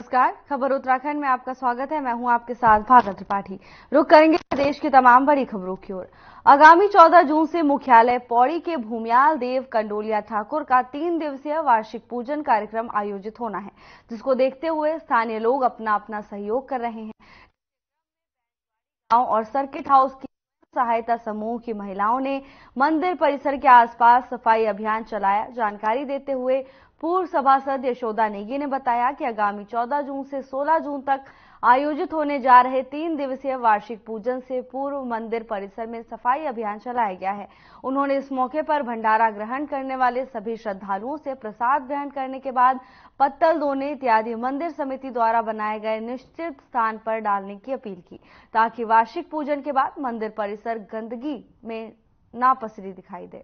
नमस्कार, खबर उत्तराखंड में आपका स्वागत है। मैं हूं आपके साथ भागत त्रिपाठी। रुक करेंगे देश की तमाम बड़ी खबरों की ओर। आगामी 14 जून से मुख्यालय पौड़ी के भूमियाल देव कंडोलिया ठाकुर का 3 दिवसीय वार्षिक पूजन कार्यक्रम आयोजित होना है, जिसको देखते हुए स्थानीय लोग अपना अपना सहयोग कर रहे हैं। गांव और सर्किट हाउस की सहायता समूह की महिलाओं ने मंदिर परिसर के आसपास सफाई अभियान चलाया। जानकारी देते हुए पूर्व सभासद यशोदा नेगी ने बताया कि आगामी 14 जून से 16 जून तक आयोजित होने जा रहे 3 दिवसीय वार्षिक पूजन से पूर्व मंदिर परिसर में सफाई अभियान चलाया गया है। उन्होंने इस मौके पर भंडारा ग्रहण करने वाले सभी श्रद्धालुओं से प्रसाद ग्रहण करने के बाद पत्तल धोने इत्यादि मंदिर समिति द्वारा बनाए गए निश्चित स्थान पर डालने की अपील की, ताकि वार्षिक पूजन के बाद मंदिर परिसर गंदगी में ना पसरी दिखाई दे।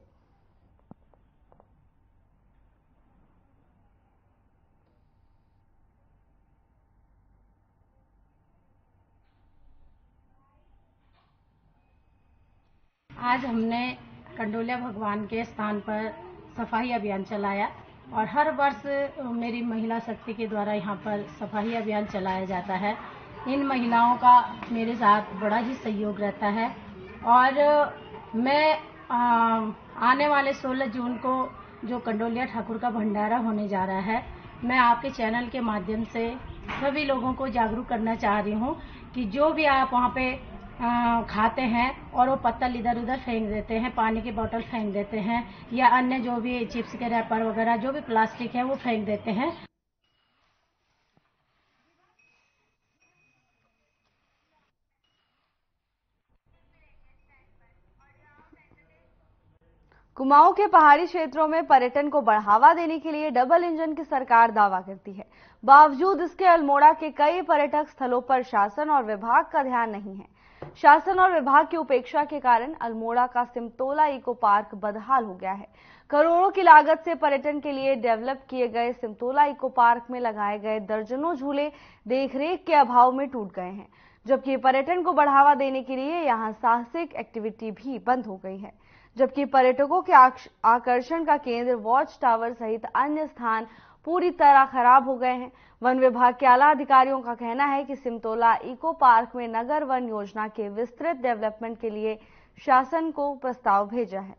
आज हमने कंडोलिया भगवान के स्थान पर सफाई अभियान चलाया और हर वर्ष मेरी महिला शक्ति के द्वारा यहाँ पर सफाई अभियान चलाया जाता है। इन महिलाओं का मेरे साथ बड़ा ही सहयोग रहता है और मैं आने वाले 16 जून को जो कंडोलिया ठाकुर का भंडारा होने जा रहा है, मैं आपके चैनल के माध्यम से सभी लोगों को जागरूक करना चाह रही हूँ कि जो भी आप वहाँ पे खाते हैं और वो पत्तल इधर उधर फेंक देते हैं, पानी की बोतल फेंक देते हैं या अन्य जो भी चिप्स के रैपर वगैरह जो भी प्लास्टिक है वो फेंक देते हैं। कुमाऊं के पहाड़ी क्षेत्रों में पर्यटन को बढ़ावा देने के लिए डबल इंजन की सरकार दावा करती है। बावजूद इसके अल्मोड़ा के कई पर्यटक स्थलों पर शासन और विभाग का ध्यान नहीं है। शासन और विभाग की उपेक्षा के कारण अल्मोड़ा का सिमतोला इको पार्क बदहाल हो गया है। करोड़ों की लागत से पर्यटन के लिए डेवलप किए गए सिमतोला इको पार्क में लगाए गए दर्जनों झूले देखरेख के अभाव में टूट गए हैं, जबकि पर्यटन को बढ़ावा देने के लिए यहाँ साहसिक एक्टिविटी भी बंद हो गई है। जबकि पर्यटकों के आकर्षण का केंद्र वॉच टावर सहित अन्य स्थान पूरी तरह खराब हो गए हैं। वन विभाग के आला अधिकारियों का कहना है कि सिमतोला इको पार्क में नगर वन योजना के विस्तृत डेवलपमेंट के लिए शासन को प्रस्ताव भेजा है।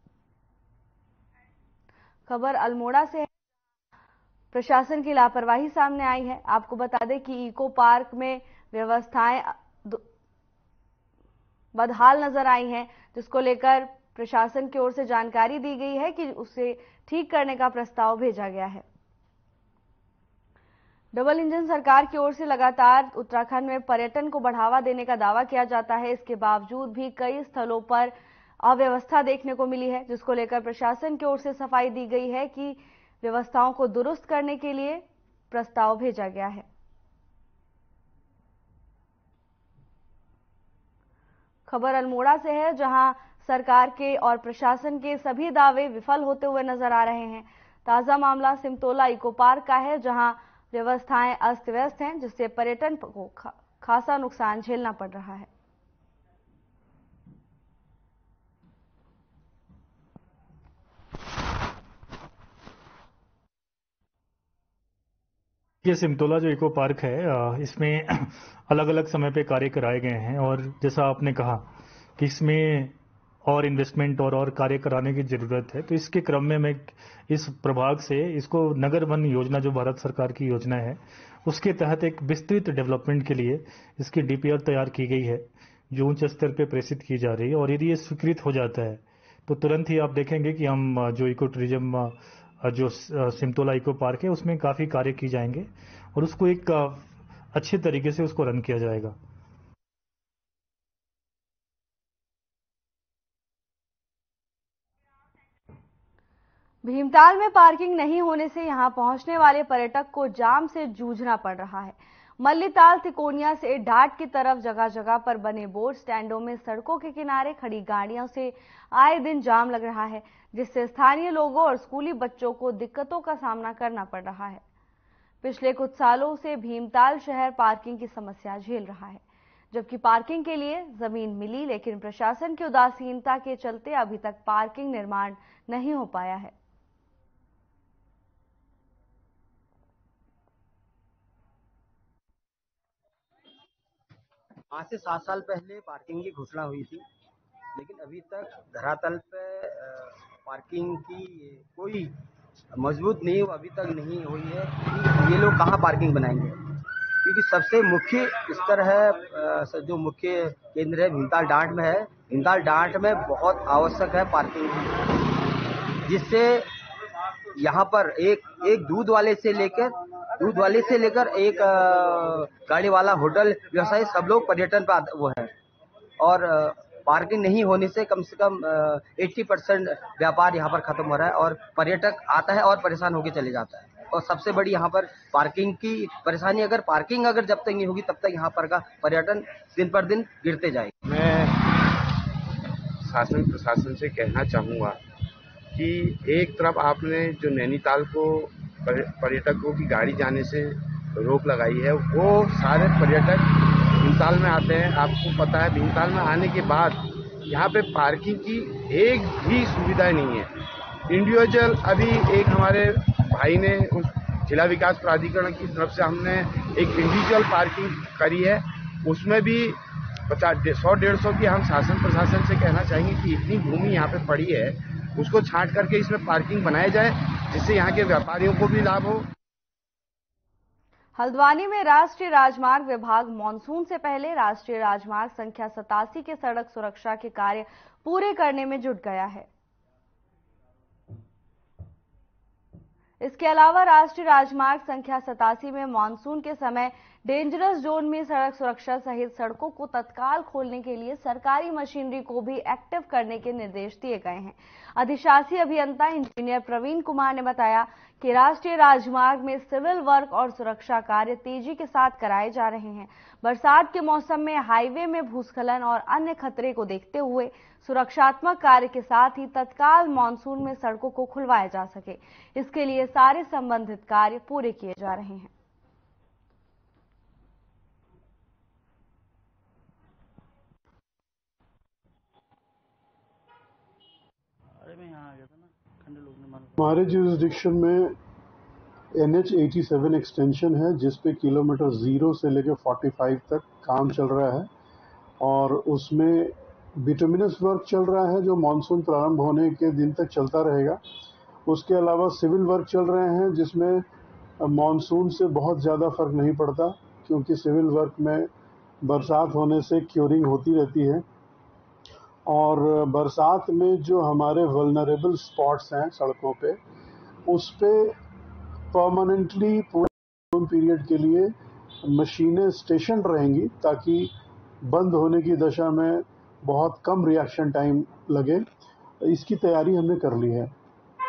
खबर अल्मोड़ा से है। प्रशासन की लापरवाही सामने आई है। आपको बता दें कि इको पार्क में व्यवस्थाएं बदहाल नजर आई हैं, जिसको लेकर प्रशासन की ओर से जानकारी दी गई है कि उसे ठीक करने का प्रस्ताव भेजा गया है। डबल इंजन सरकार की ओर से लगातार उत्तराखंड में पर्यटन को बढ़ावा देने का दावा किया जाता है। इसके बावजूद भी कई स्थलों पर अव्यवस्था देखने को मिली है, जिसको लेकर प्रशासन की ओर से सफाई दी गई है कि व्यवस्थाओं को दुरुस्त करने के लिए प्रस्ताव भेजा गया है। खबर अल्मोड़ा से है, जहां सरकार के और प्रशासन के सभी दावे विफल होते हुए नजर आ रहे हैं। ताजा मामला सिमतोला इको पार्क का है, जहां व्यवस्थाएं अस्त व्यस्त हैं, जिससे पर्यटन को खासा नुकसान झेलना पड़ रहा है। ये सिमतोला जो इको पार्क है, इसमें अलग अलग समय पे कार्य कराए गए हैं और जैसा आपने कहा कि इसमें और इन्वेस्टमेंट और कार्य कराने की जरूरत है, तो इसके क्रम में मैं इस प्रभाग से इसको नगर वन योजना जो भारत सरकार की योजना है उसके तहत एक विस्तृत डेवलपमेंट के लिए इसकी डीपीआर तैयार की गई है, जो उच्च स्तर पे प्रेषित की जा रही है। और यदि ये स्वीकृत हो जाता है तो तुरंत ही आप देखेंगे कि हम जो इको टूरिज्म जो सिमतोला इको पार्क है उसमें काफी कार्य किए जाएंगे और उसको एक अच्छे तरीके से उसको रन किया जाएगा। भीमताल में पार्किंग नहीं होने से यहां पहुंचने वाले पर्यटक को जाम से जूझना पड़ रहा है। मल्लीताल तिकोनिया से डाट की तरफ जगह जगह पर बने बोर्ड स्टैंडों में सड़कों के किनारे खड़ी गाड़ियों से आए दिन जाम लग रहा है, जिससे स्थानीय लोगों और स्कूली बच्चों को दिक्कतों का सामना करना पड़ रहा है। पिछले कुछ सालों से भीमताल शहर पार्किंग की समस्या झेल रहा है, जबकि पार्किंग के लिए जमीन मिली, लेकिन प्रशासन की उदासीनता के चलते अभी तक पार्किंग निर्माण नहीं हो पाया है। 5 से 7 साल पहले पार्किंग की घोषणा हुई थी, लेकिन अभी तक धरातल पे पार्किंग की कोई मजबूत नींव अभी तक नहीं हुई है कि ये लोग कहाँ पार्किंग बनाएंगे। क्योंकि सबसे मुख्य स्तर है, जो मुख्य केंद्र है भीमताल डांट में है। भीमताल डांट में बहुत आवश्यक है पार्किंग की, जिससे यहाँ पर एक दूध वाले से लेकर एक गाड़ी वाला, होटल व्यवसायी, सब लोग पर्यटन पर वो है। और पार्किंग नहीं होने से कम 80% व्यापार यहाँ पर खत्म हो रहा है और पर्यटक आता है और परेशान होकर चले जाता है। और सबसे बड़ी यहाँ पर पार्किंग की परेशानी, अगर पार्किंग जब तक नहीं होगी तब तक यहाँ पर का पर्यटन दिन पर दिन गिरते जाएगा। मैं शासन प्रशासन से कहना चाहूँगा कि एक तरफ आपने जो नैनीताल को पर्यटकों की गाड़ी जाने से रोक लगाई है, वो सारे पर्यटक भीमताल में आते हैं। आपको पता है भीमताल में आने के बाद यहाँ पे पार्किंग की एक भी सुविधा नहीं है। इंडिविजुअल अभी एक हमारे भाई ने जिला विकास प्राधिकरण की तरफ से हमने एक इंडिविजुअल पार्किंग करी है, उसमें भी 100-150 की हम शासन प्रशासन से कहना चाहेंगे कि इतनी भूमि यहाँ पे पड़ी है, उसको छांट करके इसमें पार्किंग बनाया जाए, जिससे यहाँ के व्यापारियों को भी लाभ हो। हल्द्वानी में राष्ट्रीय राजमार्ग विभाग मानसून से पहले राष्ट्रीय राजमार्ग संख्या 87 के सड़क सुरक्षा के कार्य पूरे करने में जुट गया है। इसके अलावा राष्ट्रीय राजमार्ग संख्या 87 में मानसून के समय डेंजरस जोन में सड़क सुरक्षा सहित सड़कों को तत्काल खोलने के लिए सरकारी मशीनरी को भी एक्टिव करने के निर्देश दिए गए हैं। अधिशासी अभियंता इंजीनियर प्रवीण कुमार ने बताया कि राष्ट्रीय राजमार्ग में सिविल वर्क और सुरक्षा कार्य तेजी के साथ कराए जा रहे हैं। बरसात के मौसम में हाईवे में भूस्खलन और अन्य खतरे को देखते हुए सुरक्षात्मक कार्य के साथ ही तत्काल मानसून में सड़कों को खुलवाया जा सके, इसके लिए सारे संबंधित कार्य पूरे किए जा रहे हैं। हमारे जुरिसडिक्शन में NH87 एक्सटेंशन है, जिसपे किलोमीटर 0 से लेकर 45 तक काम चल रहा है और उसमें बिटुमिनस वर्क चल रहा है जो मानसून प्रारंभ होने के दिन तक चलता रहेगा। उसके अलावा सिविल वर्क चल रहे हैं, जिसमें मानसून से बहुत ज़्यादा फर्क नहीं पड़ता, क्योंकि सिविल वर्क में बरसात होने से क्योरिंग होती रहती है। और बरसात में जो हमारे वल्नरेबल स्पॉट्स हैं सड़कों पे, उस पे परमानेंटली पूरे पीरियड के लिए मशीनें स्टेशन रहेंगी, ताकि बंद होने की दशा में बहुत कम रिएक्शन टाइम लगे। इसकी तैयारी हमने कर ली है।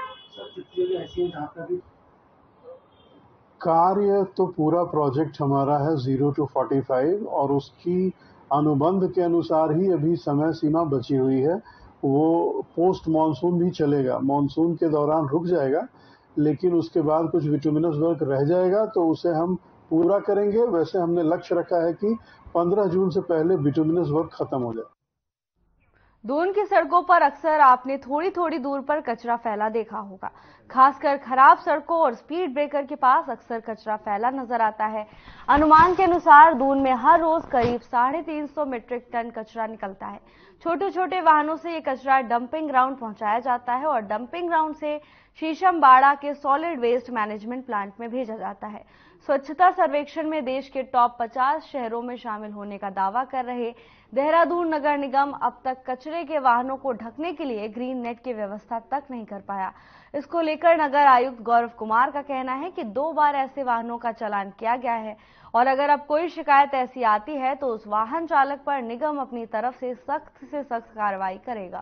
कार्य तो पूरा प्रोजेक्ट हमारा है 0 to 45 और उसकी अनुबंध के अनुसार ही अभी समय सीमा बची हुई है। वो पोस्ट मानसून भी चलेगा, मानसून के दौरान रुक जाएगा, लेकिन उसके बाद कुछ बिटुमिनस वर्क रह जाएगा तो उसे हम पूरा करेंगे। वैसे हमने लक्ष्य रखा है कि 15 जून से पहले बिटुमिनस वर्क खत्म हो जाए। दून की सड़कों पर अक्सर आपने थोड़ी थोड़ी दूर पर कचरा फैला देखा होगा। खासकर खराब सड़कों और स्पीड ब्रेकर के पास अक्सर कचरा फैला नजर आता है। अनुमान के अनुसार दून में हर रोज करीब 350 मीट्रिक टन कचरा निकलता है। छोटे छोटे वाहनों से ये कचरा डंपिंग ग्राउंड पहुंचाया जाता है और डंपिंग ग्राउंड से शीशमबाड़ा के सॉलिड वेस्ट मैनेजमेंट प्लांट में भेजा जाता है। स्वच्छता सर्वेक्षण में देश के टॉप 50 शहरों में शामिल होने का दावा कर रहे देहरादून नगर निगम अब तक कचरे के वाहनों को ढकने के लिए ग्रीन नेट की व्यवस्था तक नहीं कर पाया। इसको लेकर नगर आयुक्त गौरव कुमार का कहना है कि 2 बार ऐसे वाहनों का चालान किया गया है और अगर अब कोई शिकायत ऐसी आती है तो उस वाहन चालक पर निगम अपनी तरफ से सख्त कार्रवाई करेगा।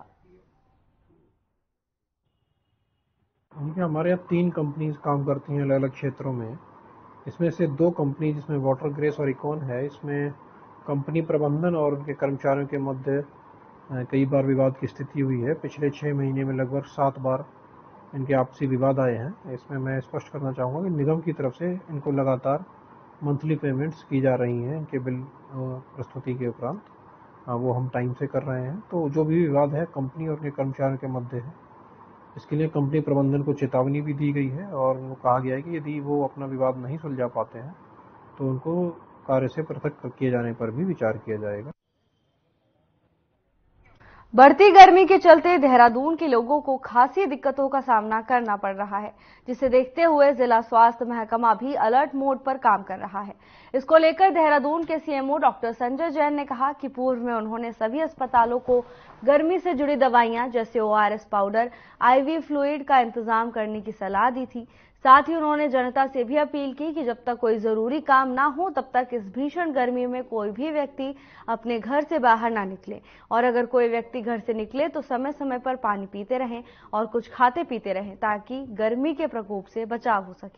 हमारे यहाँ 3 कंपनीज काम करती हैं अलग अलग क्षेत्रों में। इसमें से 2 कंपनी जिसमें वाटर ग्रेस और इकॉन है, इसमें कंपनी प्रबंधन और उनके कर्मचारियों के मध्य कई बार विवाद की स्थिति हुई है। पिछले 6 महीने में लगभग 7 बार इनके आपसी विवाद आए हैं। इसमें मैं स्पष्ट करना चाहूँगा कि निगम की तरफ से इनको लगातार मंथली पेमेंट्स की जा रही हैं। इनके बिल प्रस्तुति के उपरांत वो हम टाइम से कर रहे हैं। तो जो भी विवाद है कंपनी और उनके कर्मचारियों के मध्य है, इसके लिए कंपनी प्रबंधन को चेतावनी भी दी गई है और उनको कहा गया है कि यदि वो अपना विवाद नहीं सुलझा पाते हैं तो उनको कार्य से पृथक किए जाने पर भी विचार किया जाएगा। बढ़ती गर्मी के चलते देहरादून के लोगों को खासी दिक्कतों का सामना करना पड़ रहा है, जिसे देखते हुए जिला स्वास्थ्य महकमा भी अलर्ट मोड पर काम कर रहा है। इसको लेकर देहरादून के सीएमओ डॉक्टर संजय जैन ने कहा कि पूर्व में उन्होंने सभी अस्पतालों को गर्मी से जुड़ी दवाइयां जैसे ORS पाउडर, IV फ्लूइड का इंतजाम करने की सलाह दी थी। साथ ही उन्होंने जनता से भी अपील की कि जब तक कोई जरूरी काम ना हो तब तक इस भीषण गर्मी में कोई भी व्यक्ति अपने घर से बाहर ना निकले, और अगर कोई व्यक्ति घर से निकले तो समय समय पर पानी पीते रहें और कुछ खाते पीते रहें ताकि गर्मी के प्रकोप से बचाव हो सके।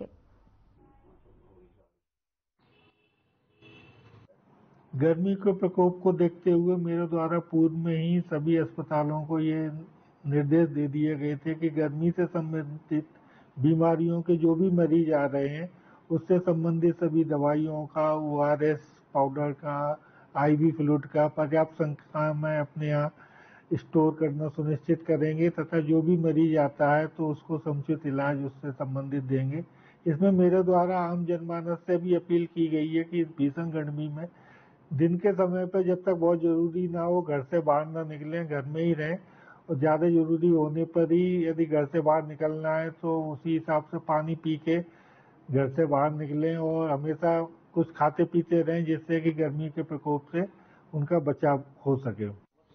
गर्मी के प्रकोप को देखते हुए मेरे द्वारा पूर्व में ही सभी अस्पतालों को ये निर्देश दे दिए गए थे कि गर्मी से संबंधित बीमारियों के जो भी मरीज आ रहे हैं उससे संबंधित सभी दवाइयों का, ORS पाउडर का, IV फ्लूइड का पर्याप्त संख्या में अपने यहाँ स्टोर करना सुनिश्चित करेंगे तथा जो भी मरीज आता है तो उसको समुचित इलाज उससे संबंधित देंगे। इसमें मेरे द्वारा आम जनमानस से भी अपील की गई है कि भीषण गर्मी में दिन के समय पर जब तक बहुत जरूरी ना हो घर से बाहर ना निकलें, घर में ही रहें, और ज़्यादा जरूरी होने पर ही यदि घर से बाहर निकलना है तो उसी हिसाब से पानी पी के घर से बाहर निकलें और हमेशा कुछ खाते पीते रहें जिससे कि गर्मी के प्रकोप से उनका बचाव हो सके।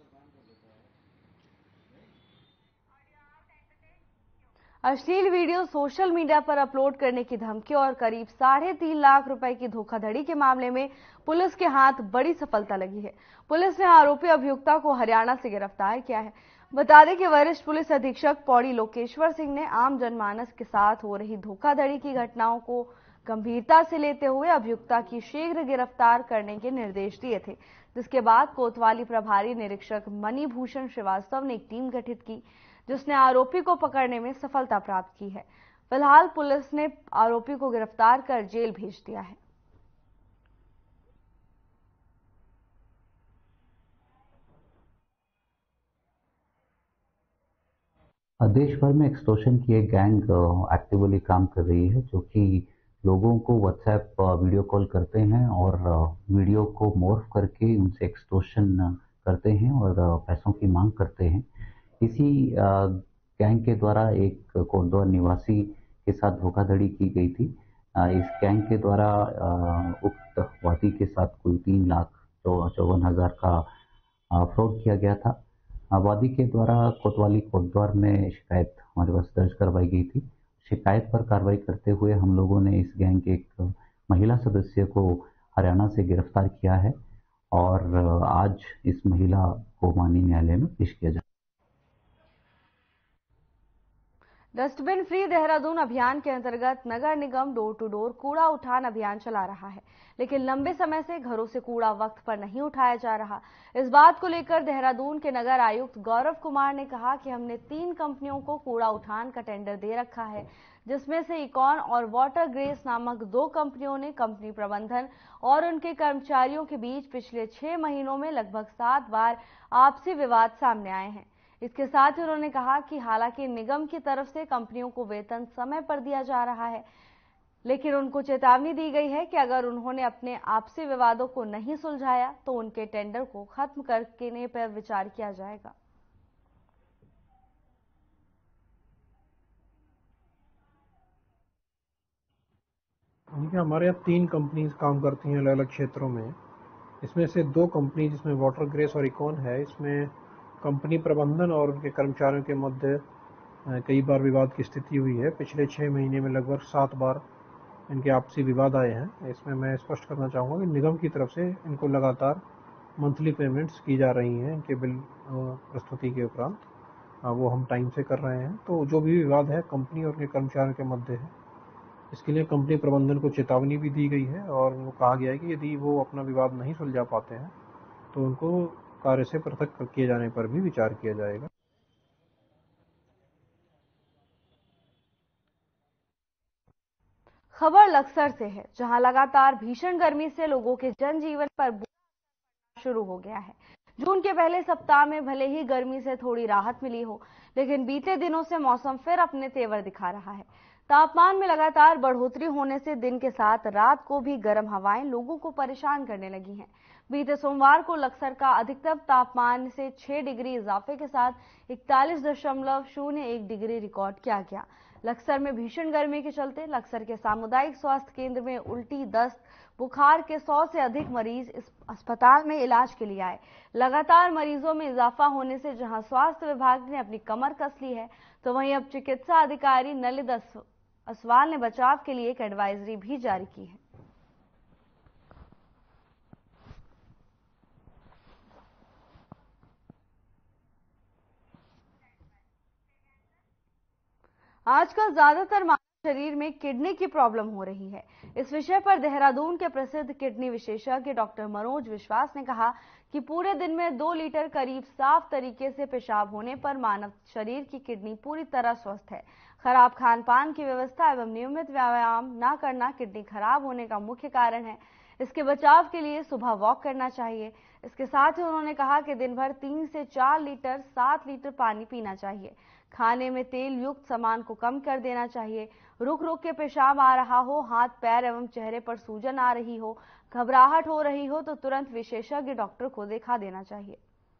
अश्लील वीडियो सोशल मीडिया पर अपलोड करने की धमकी और करीब 3.5 लाख रुपए की धोखाधड़ी के मामले में पुलिस के हाथ बड़ी सफलता लगी है। पुलिस ने आरोपी अभियुक्ता को हरियाणा से गिरफ्तार किया है। बता दें कि वरिष्ठ पुलिस अधीक्षक पौड़ी लोकेश्वर सिंह ने आम जनमानस के साथ हो रही धोखाधड़ी की घटनाओं को गंभीरता से लेते हुए अभियुक्ता की शीघ्र गिरफ्तार करने के निर्देश दिए थे, जिसके बाद कोतवाली प्रभारी निरीक्षक मणिभूषण श्रीवास्तव ने एक टीम गठित की जिसने आरोपी को पकड़ने में सफलता प्राप्त की है। फिलहाल पुलिस ने आरोपी को गिरफ्तार कर जेल भेज दिया है। देश भर में एक्सटॉर्शन की एक गैंग एक्टिवली काम कर रही है जो कि लोगों को व्हाट्सएप वीडियो कॉल करते हैं और वीडियो को मोर्फ करके उनसे एक्सटॉर्शन करते हैं और पैसों की मांग करते हैं। इसी गैंग के द्वारा एक कोटद्वार निवासी के साथ धोखाधड़ी की गई थी। इस गैंग के द्वारा उक्त वादी के साथ कुल 3,54,000 का फ्रॉड किया गया था। वादी के द्वारा कोतवाली कोटद्वार में शिकायत हमारे पास दर्ज करवाई गई थी। शिकायत पर कार्रवाई करते हुए हम लोगों ने इस गैंग के एक महिला सदस्य को हरियाणा से गिरफ्तार किया है और आज इस महिला को माननीय न्यायालय में पेश किया जाए। डस्टबिन फ्री देहरादून अभियान के अंतर्गत नगर निगम डोर टू डोर कूड़ा उठान अभियान चला रहा है, लेकिन लंबे समय से घरों से कूड़ा वक्त पर नहीं उठाया जा रहा। इस बात को लेकर देहरादून के नगर आयुक्त गौरव कुमार ने कहा कि हमने 3 कंपनियों को कूड़ा उठान का टेंडर दे रखा है, जिसमें से इकॉन और वाटर ग्रेस नामक 2 कंपनियों ने कंपनी प्रबंधन और उनके कर्मचारियों के बीच पिछले 6 महीनों में लगभग 7 बार आपसी विवाद सामने आए हैं। इसके साथ ही उन्होंने कहा कि हालांकि निगम की तरफ से कंपनियों को वेतन समय पर दिया जा रहा है, लेकिन उनको चेतावनी दी गई है कि अगर उन्होंने अपने आपसी विवादों को नहीं सुलझाया तो उनके टेंडर को खत्म करने पर विचार किया जाएगा। हमारे यहाँ 3 कंपनीज काम करती हैं अलग अलग क्षेत्रों में। इसमें से 2 कंपनी जिसमें वाटर ग्रेस और इकॉन है, इसमें कंपनी प्रबंधन और उनके कर्मचारियों के मध्य कई बार विवाद की स्थिति हुई है। पिछले 6 महीने में लगभग 7 बार इनके आपसी विवाद आए हैं। इसमें मैं स्पष्ट करना चाहूँगा कि निगम की तरफ से इनको लगातार मंथली पेमेंट्स की जा रही हैं। इनके बिल प्रस्तुति के उपरांत वो हम टाइम से कर रहे हैं। तो जो भी विवाद है कंपनी और उनके कर्मचारियों के मध्य है, इसके लिए कंपनी प्रबंधन को चेतावनी भी दी गई है और उनको कहा गया है कि यदि वो अपना विवाद नहीं सुलझा पाते हैं तो उनको कार्य से पृथक किए जाने पर भी विचार किया जाएगा। खबर लक्सर से है, जहां लगातार भीषण गर्मी से लोगों के जनजीवन पर बुरा असर पड़ना शुरू हो गया है। जून के पहले सप्ताह में भले ही गर्मी से थोड़ी राहत मिली हो, लेकिन बीते दिनों से मौसम फिर अपने तेवर दिखा रहा है। तापमान में लगातार बढ़ोतरी होने से दिन के साथ रात को भी गर्म हवाएं लोगों को परेशान करने लगी हैं। बीते सोमवार को लक्सर का अधिकतम तापमान से 6 डिग्री इजाफे के साथ 41.01 डिग्री रिकॉर्ड किया गया। लक्सर में भीषण गर्मी के चलते लक्सर के सामुदायिक स्वास्थ्य केंद्र में उल्टी, दस्त, बुखार के 100 से अधिक मरीज इस अस्पताल में इलाज के लिए आए। लगातार मरीजों में इजाफा होने से जहां स्वास्थ्य विभाग ने अपनी कमर कस ली है, तो वहीं अब चिकित्सा अधिकारी नलिद असवाल ने बचाव के लिए एक एडवाइजरी भी जारी की है। आजकल ज्यादातर शरीर में किडनी की प्रॉब्लम हो रही है। इस विषय पर देहरादून के प्रसिद्ध किडनी विशेषज्ञ डॉक्टर मनोज विश्वास ने कहा कि पूरे दिन में 2 लीटर करीब साफ तरीके से पेशाब होने पर मानव शरीर की किडनी पूरी तरह स्वस्थ है। खराब खान पान की व्यवस्था एवं नियमित व्यायाम न करना किडनी खराब होने का मुख्य कारण है। इसके बचाव के लिए सुबह वॉक करना चाहिए। इसके साथ ही उन्होंने कहा कि दिन भर 3 से 4 लीटर 7 लीटर पानी पीना चाहिए। खाने में तेल युक्त सामान को कम कर देना चाहिए। रुक रुक के पेशाब आ रहा हो, हाथ पैर एवं चेहरे पर सूजन आ रही हो, घबराहट हो रही हो तो तुरंत विशेषज्ञ डॉक्टर को दिखा देना चाहिए।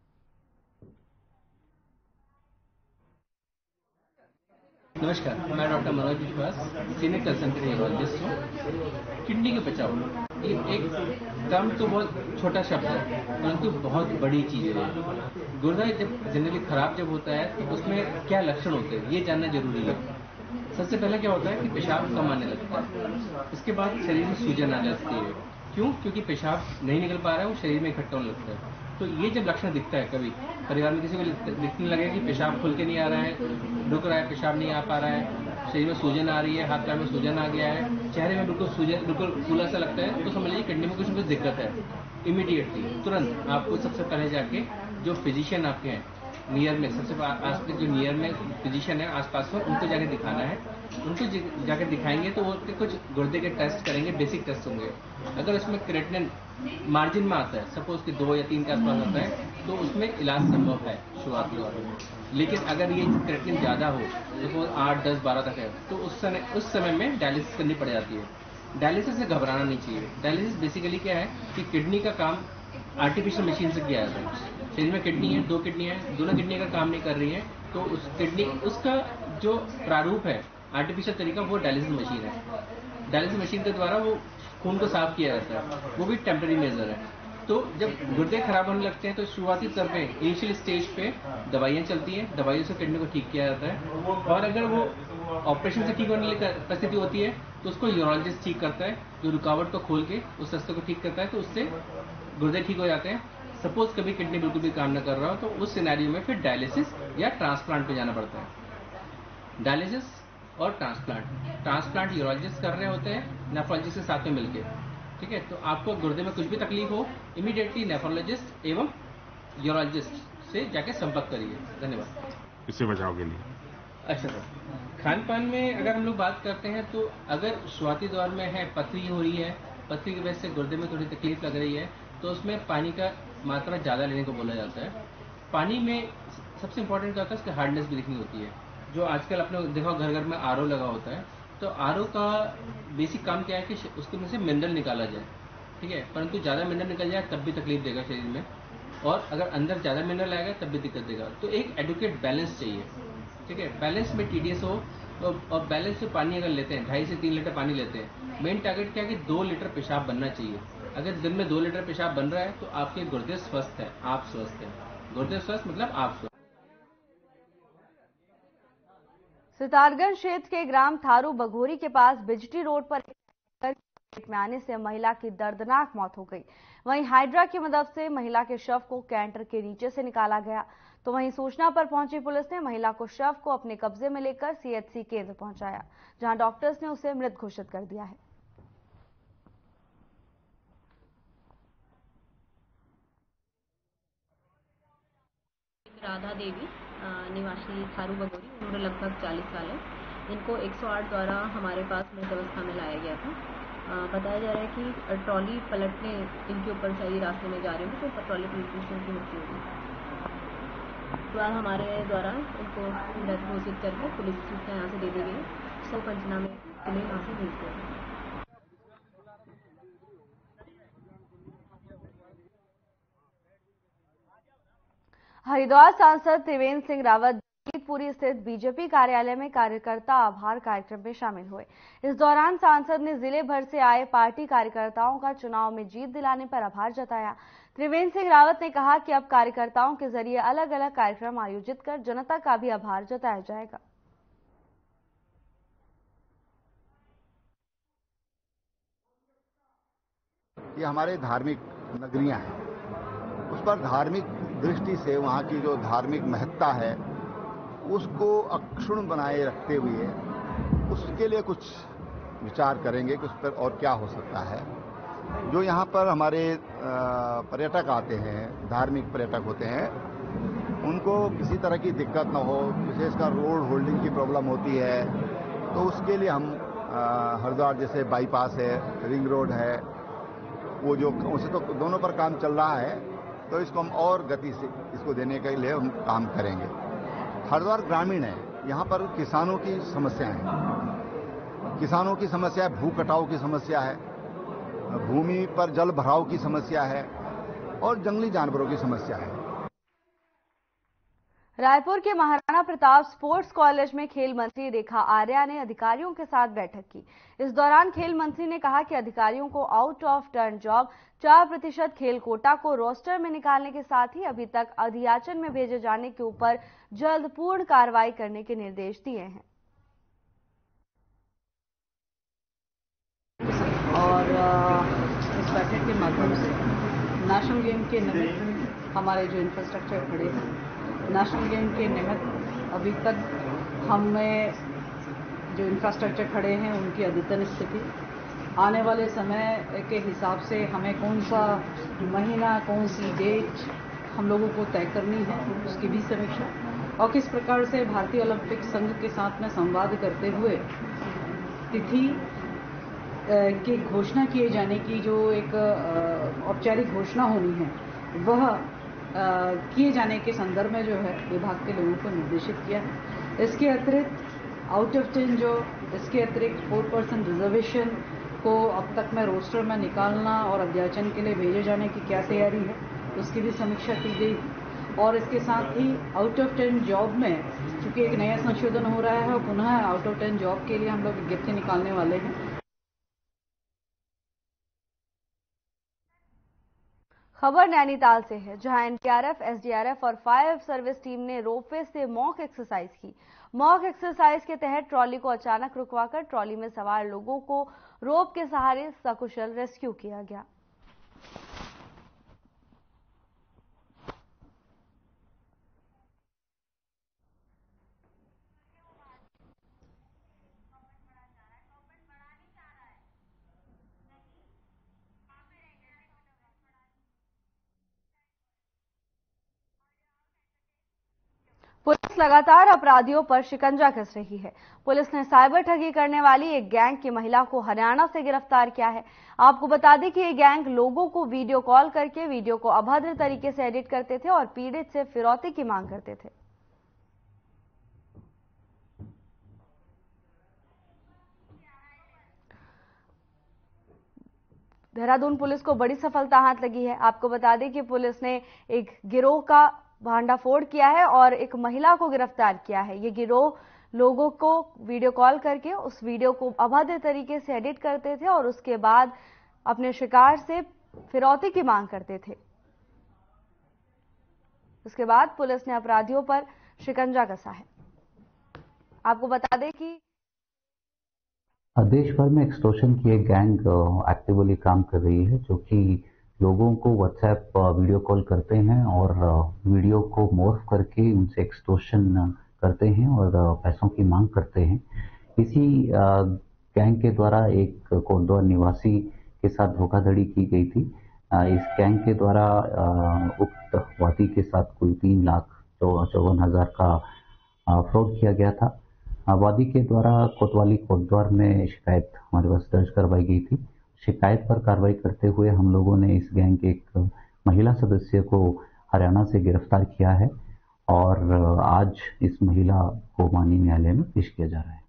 नमस्कार, मैं doctor Manoj Vishwas, senior consultant neurologist हूँ। किडनी के बचाव, ये एक टर्म तो बहुत छोटा शब्द है, परंतु बहुत बड़ी चीज़ है। गुर्दा जब जनरली खराब जब होता है तो उसमें क्या लक्षण होते हैं ये जानना जरूरी है। सबसे पहले क्या होता है कि पेशाब कम आने लगता है, इसके बाद शरीर में सूजन आ जाती है। क्यों? क्योंकि पेशाब नहीं निकल पा रहा है, वो शरीर में इकट्ठा होने लगता है। तो ये जब लक्षण दिखता है, कभी परिवार में किसी को दिखने लगे कि पेशाब खुल के नहीं आ रहा है, रुक रहा है, पेशाब नहीं आ पा रहा है, शरीर में सूजन आ रही है, हाथ पैर में सूजन आ गया है, चेहरे में बिल्कुल सूजन, बिल्कुल फूला सा लगता है, तो समझ लीजिए किडनी में कुछ न कुछ दिक्कत है। इमीडिएटली तुरंत आपको सबसे पहले जाके जो फिजिशियन आपके हैं नियर में, सबसे आस पास जो नियर में फिजिशियन है आसपास में, उनको जाके दिखाना है। उनको जाके दिखाएंगे तो वो कुछ गुर्दे के टेस्ट करेंगे, बेसिक टेस्ट होंगे। अगर उसमें क्रेटिनिन मार्जिन में आता है, सपोज कि 2 या 3 के आसपास आता है, तो उसमें इलाज संभव है शुरुआती दौर में। लेकिन अगर ये क्रेटिनिन ज्यादा हो, सपोज 8, 10, 12 तक है, तो उस समय में डायलिसिस करनी पड़ जाती है। डायलिसिस से घबराना नहीं चाहिए। डायलिसिस बेसिकली क्या है कि किडनी का काम आर्टिफिशियल मशीन से किया जाता है। शरीर में किडनी है, 2 किडनी है, दोनों किडनी अगर काम नहीं कर रही है तो उस किडनी, उसका जो प्रारूप है आर्टिफिशियल तरीका, वो डायलिसिस मशीन है। डायलिसिस मशीन के द्वारा वो खून को साफ किया जाता है, वो भी टेम्पररी मेजर है। तो जब गुर्दे खराब होने लगते हैं तो शुरुआती स्तर पे, इनिशियल स्टेज पे दवाइयाँ चलती हैं, दवाइयों से किडनी को ठीक किया जाता है। और अगर वो ऑपरेशन से ठीक होने की परिस्थिति होती है तो उसको यूरोलॉजिस्ट ठीक करता है, जो रुकावट को खोल के उस रास्ते को ठीक करता है, तो उससे गुर्दे ठीक हो जाते हैं। सपोज कभी किडनी बिल्कुल भी काम न कर रहा हो तो उस सिनेरियो में फिर डायलिसिस या ट्रांसप्लांट पे जाना पड़ता है। डायलिसिस और ट्रांसप्लांट यूरोलॉजिस्ट कर रहे होते हैं नेफ्रोलॉजिस्ट के साथ में मिलकर, ठीक है। तो आपको गुर्दे में कुछ भी तकलीफ हो, इमीडिएटली नेफ्रोलॉजिस्ट एवं यूरोलॉजिस्ट से जाके संपर्क करिए। धन्यवाद। इससे बचाव के लिए अच्छा सर, खान पान में अगर हम लोग बात करते हैं तो अगर शुरुआती दौर में है, पथरी हो रही है, पथरी की वजह से गुर्दे में थोड़ी तकलीफ लग रही है, तो उसमें पानी का मात्रा ज़्यादा लेने को बोला जाता है। पानी में सबसे इम्पोर्टेंट क्या होता है, उसकी हार्डनेस भी दिखनी होती है। जो आजकल आपने देखा घर घर में आरओ लगा होता है, तो आरओ का बेसिक काम क्या है कि उसके में से मिनरल निकाला जाए, ठीक है। परंतु ज़्यादा मिनरल निकल जाए तब भी तकलीफ देगा शरीर में, और अगर अंदर ज़्यादा मिनरल आएगा तब भी दिक्कत देगा। तो एक एडुकेट बैलेंस चाहिए, ठीक है। बैलेंस में टीडीएस हो, और बैलेंस से पानी अगर लेते हैं, 2.5 से 3 लीटर पानी लेते हैं, मेन टारगेट क्या है कि 2 लीटर पेशाब बनना चाहिए। अगर दिन में 2 लीटर पेशाब बन रहा है तो आपके गुर्दे स्वस्थ है, आप स्वस्थ हैं। गुर्दे स्वस्थ मतलब आप स्वस्थ। सितारगंज क्षेत्र के ग्राम थारू बघोरी के पास बिजटी रोड पर पेट में आने से महिला की दर्दनाक मौत हो गई। वहीं हाइड्रा की मदद से महिला के शव को कैंटर के नीचे से निकाला गया। तो वहीं सूचना पर पहुंची पुलिस ने महिला को शव को अपने कब्जे में लेकर सीएचसी केंद्र पहुंचाया, जहां डॉक्टर्स ने उसे मृत घोषित कर दिया है। राधा देवी निवासी थारू बघोरी, उम्र लगभग 40 साल है। इनको 108 द्वारा हमारे पास मृत अवस्था में लाया गया था। बताया जा रहा है कि ट्रॉली पलटने इनके ऊपर सही रास्ते में जा रहे होंगे तो ट्रॉली पलटने से उनकी मृत्यु होगी। तो हमारे द्वारा उनको डेथ घोषित करके पुलिस सूचना यहाँ से दे दी गई। सब पंचनामे के लिए यहाँ से भेजते हैं। हरिद्वार सांसद त्रिवेंद्र सिंह रावत जगदीशपुरी स्थित बीजेपी कार्यालय में कार्यकर्ता आभार कार्यक्रम में शामिल हुए। इस दौरान सांसद ने जिले भर से आए पार्टी कार्यकर्ताओं का चुनाव में जीत दिलाने पर आभार जताया। त्रिवेंद्र सिंह रावत ने कहा कि अब कार्यकर्ताओं के जरिए अलग अलग कार्यक्रम आयोजित कर जनता का भी आभार जताया जाएगा। ये हमारे धार्मिक नगरियां हैं, उस पर धार्मिक दृष्टि से वहाँ की जो धार्मिक महत्ता है उसको अक्षुण्ण बनाए रखते हुए उसके लिए कुछ विचार करेंगे कि उस पर और क्या हो सकता है। जो यहाँ पर हमारे पर्यटक आते हैं, धार्मिक पर्यटक होते हैं, उनको किसी तरह की दिक्कत न हो, विशेषकर रोड होल्डिंग की प्रॉब्लम होती है, तो उसके लिए हम हरिद्वार जैसे बाईपास है, रिंग रोड है, वो जो उसे तो दोनों पर काम चल रहा है, तो इसको हम और गति से इसको देने के लिए हम काम करेंगे। हरिद्वार ग्रामीण है, यहाँ पर किसानों की समस्याएं हैं, किसानों की समस्या है, भू कटाव की समस्या है, भूमि पर जल भराव की समस्या है और जंगली जानवरों की समस्या है। रायपुर के महाराणा प्रताप स्पोर्ट्स कॉलेज में खेल मंत्री रेखा आर्या ने अधिकारियों के साथ बैठक की। इस दौरान खेल मंत्री ने कहा कि अधिकारियों को आउट ऑफ टर्न जॉब 4% खेल कोटा को रोस्टर में निकालने के साथ ही अभी तक अधियाचन में भेजे जाने के ऊपर जल्द पूर्ण कार्रवाई करने के निर्देश दिए हैं। और इस बैठक के माध्यम से नेशनल गेम के निमित्त हमारे जो इंफ्रास्ट्रक्चर खड़े हैं, नेशनल गेम के निमित्त अभी तक हमें जो इंफ्रास्ट्रक्चर खड़े हैं उनकी अद्यतन स्थिति, आने वाले समय के हिसाब से हमें कौन सा महीना, कौन सी डेट हम लोगों को तय करनी है, उसकी भी समीक्षा, और किस प्रकार से भारतीय ओलंपिक संघ के साथ में संवाद करते हुए तिथि की घोषणा किए जाने की जो एक औपचारिक घोषणा होनी है वह किए जाने के संदर्भ में जो है विभाग के लोगों को निर्देशित किया है। इसके अतिरिक्त आउट ऑफ 10 जो इसके अतिरिक्त 4% रिजर्वेशन को अब तक में रोस्टर में निकालना और अध्याचन के लिए भेजे जाने की क्या तैयारी है उसकी भी समीक्षा की गई। और इसके साथ ही आउट ऑफ 10 जॉब में चूंकि एक नया संशोधन हो रहा है और पुनः आउट ऑफ 10 जॉब के लिए हम लोग विज्ञप्ति निकालने वाले हैं। खबर नैनीताल से है, जहां एनडीआरएफ, एसडीआरएफ और फायर सर्विस टीम ने रोपवे से मॉक एक्सरसाइज की। मॉक एक्सरसाइज के तहत ट्रॉली को अचानक रुकवाकर ट्रॉली में सवार लोगों को रोप के सहारे सकुशल रेस्क्यू किया गया। पुलिस लगातार अपराधियों पर शिकंजा कस रही है। पुलिस ने साइबर ठगी करने वाली एक गैंग की महिला को हरियाणा से गिरफ्तार किया है। आपको बता दें कि ये गैंग लोगों को वीडियो कॉल करके वीडियो को अभद्र तरीके से एडिट करते थे और पीड़ित से फिरौती की मांग करते थे। देहरादून पुलिस को बड़ी सफलता हाथ लगी है। आपको बता दें कि पुलिस ने एक गिरोह का भांडाफोड़ किया है और एक महिला को गिरफ्तार किया है। ये गिरोह लोगों को वीडियो कॉल करके उस वीडियो को अभद्र तरीके से एडिट करते थे और उसके बाद अपने शिकार से फिरौती की मांग करते थे। उसके बाद पुलिस ने अपराधियों पर शिकंजा कसा है। आपको बता दें कि देश भर में एक्सटॉर्शन की एक गैंग एक्टिवली काम कर रही है, जो कि लोगों को व्हाट्सएप वीडियो कॉल करते हैं और वीडियो को मॉर्फ करके उनसे एक्सटॉर्शन करते हैं और पैसों की मांग करते हैं। इसी गैंग के द्वारा एक कोटद्वार निवासी के साथ धोखाधड़ी की गई थी। इस गैंग के द्वारा उक्त वादी के साथ कुल 3,54,000 का फ्रॉड किया गया था। वादी के द्वारा कोतवाली कोटद्वार में शिकायत हमारे पास दर्ज करवाई गई थी शिकायत पर कार्रवाई करते हुए हम लोगों ने इस गैंग के एक महिला सदस्य को हरियाणा से गिरफ्तार किया है और आज इस महिला को माननीय न्यायालय में पेश किया जा रहा है।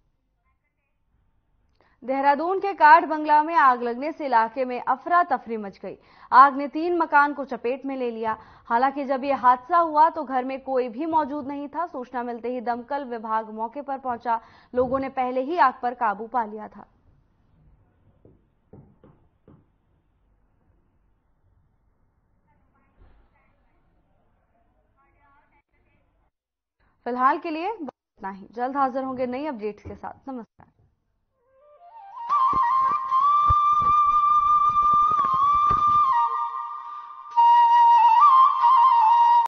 देहरादून के काठ बंगला में आग लगने से इलाके में अफरा तफरी मच गई। आग ने 3 मकान को चपेट में ले लिया। हालांकि जब यह हादसा हुआ तो घर में कोई भी मौजूद नहीं था। सूचना मिलते ही दमकल विभाग मौके पर पहुंचा। लोगों ने पहले ही आग पर काबू पा लिया था। फिलहाल के लिए बस इतना ही। जल्द हाजिर होंगे नई अपडेट्स के साथ। नमस्कार।